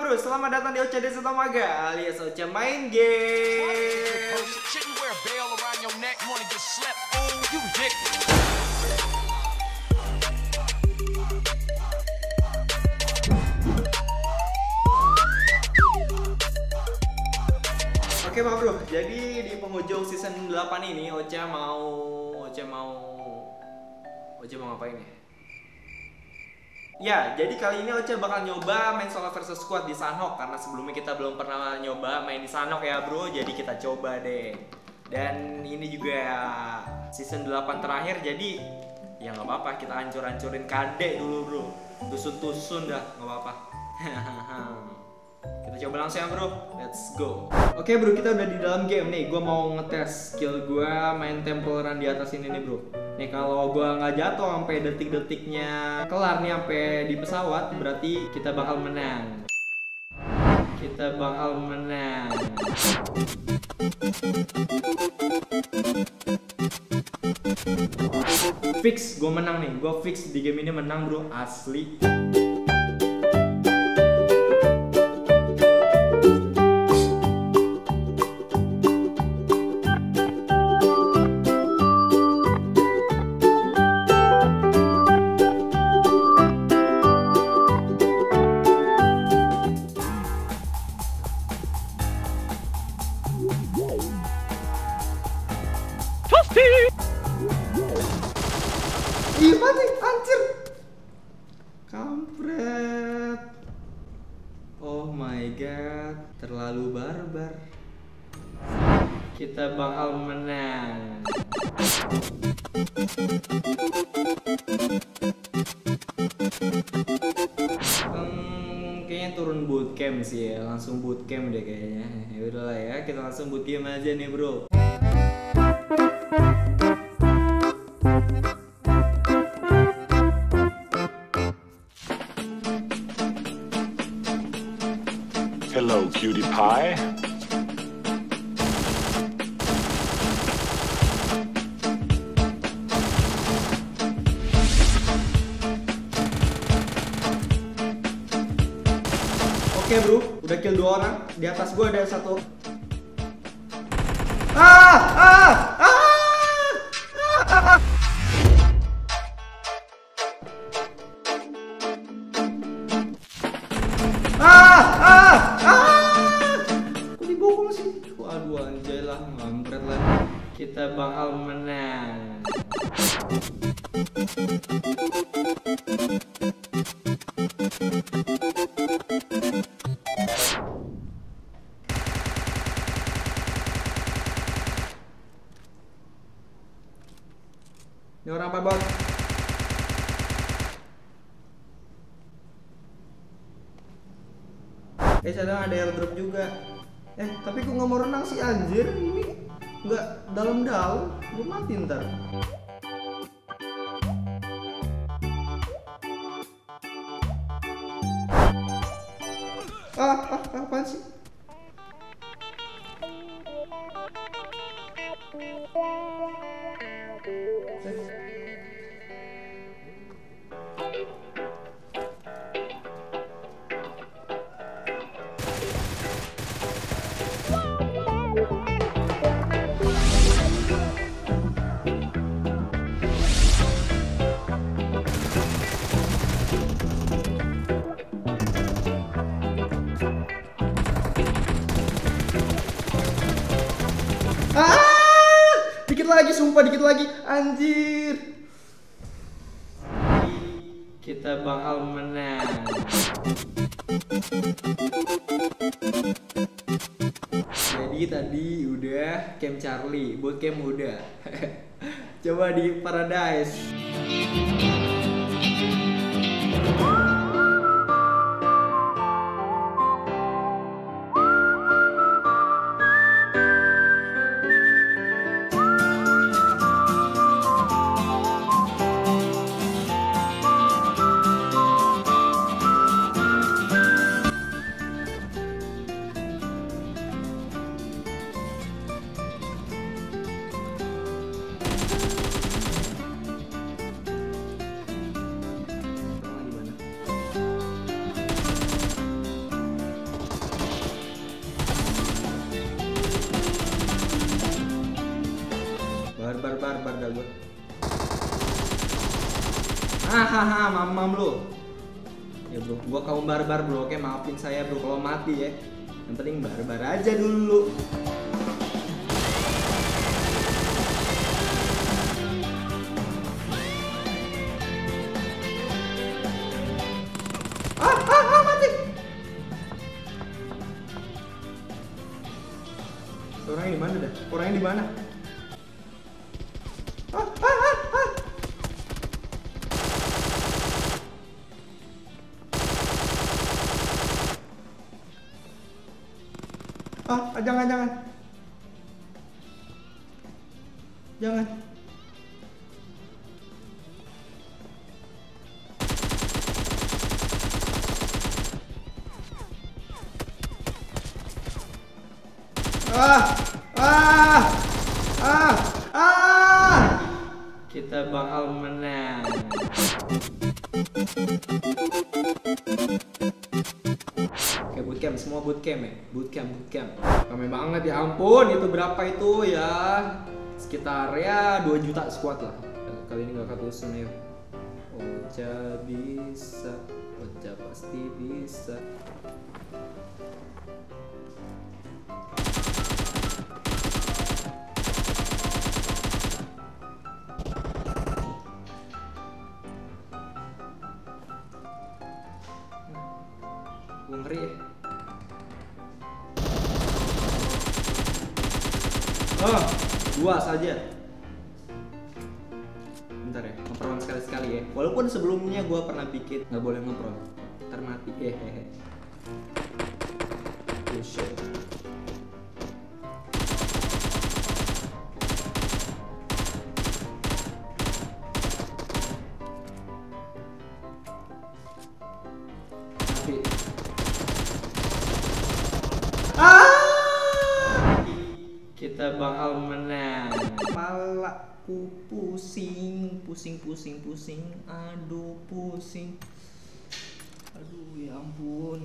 bro, selamat datang di Ocha Desa Tamaga alias Ocha Main Game. Oke Pak Bro, jadi di penghujung season 8 ini Ocha mau ngapain ya? Ya, jadi kali ini Ocha bakal nyoba main solo versus squad di Sanhok. Karena sebelumnya kita belum pernah nyoba main di Sanhok ya bro. Jadi kita coba deh. Dan ini juga season 8 terakhir. Jadi ya nggak apa-apa, kita hancur-hancurin kadek dulu bro. Tusun-tusun dah, nggak apa-apa. Kita coba langsung ya bro, let's go. Oke bro, kita udah di dalam game nih. Gue mau ngetes skill gue main temple run di atas ini nih bro. Nih kalau gue nggak jatuh sampai detik-detiknya kelar nih sampai di pesawat, berarti kita bakal menang. Kita bakal menang. Fix, gue menang nih. Gue fix di game ini menang bro, asli. Ih, mati, anjir. Kampret. Oh my god, terlalu barbar. Kita bakal menang. Kayaknya turun bootcamp sih ya, langsung bootcamp deh kayaknya. Ya udahlah ya, kita langsung bootcamp aja nih bro. Hello, cutie pie. Oke bro, udah kill 2 orang. Di atas gua ada satu. Ah! Kok dibokong sih? Waduh anjay lah, ngampret lah. Kita bakal menang. Ini orang apa bot? Sadang ada airdrop juga. Tapi kok nggak mau renang sih anjir? Ini nggak dalam-dalam, gue mati ntar. Apaan sih? Dikit lagi, sumpah dikit lagi, anjir. Kita bakal menang. Jadi tadi udah camp Charlie, buat camp udah. Coba di Paradise. Hahaha, mamam lu. Ya bro, gua kaum barbar bro. Oke, maafin saya bro kalau mati ya. Yang penting barbar aja dulu. Mati. Orangnya di mana dah? Orangnya di mana? Jangan. Jangan. Kita bakal menang. Oke, bootcamp, semua bootcamp ya. Bootcamp. Ramai banget ya ampun, itu berapa itu ya? Sekitar ya 2 juta squad lah. Kali ini gak ketusun ya. Ocha bisa, Ocha pasti bisa. Gue ngeri ya. Oh, 2 saja. Bentar ya, ngeperon sekali-sekali ya. Walaupun sebelumnya gue pernah bikin nggak boleh ngeperon, ntar mati. Bullshit. Kita bakal menang. Kepalaku pusing. Aduh pusing. Aduh ya ampun.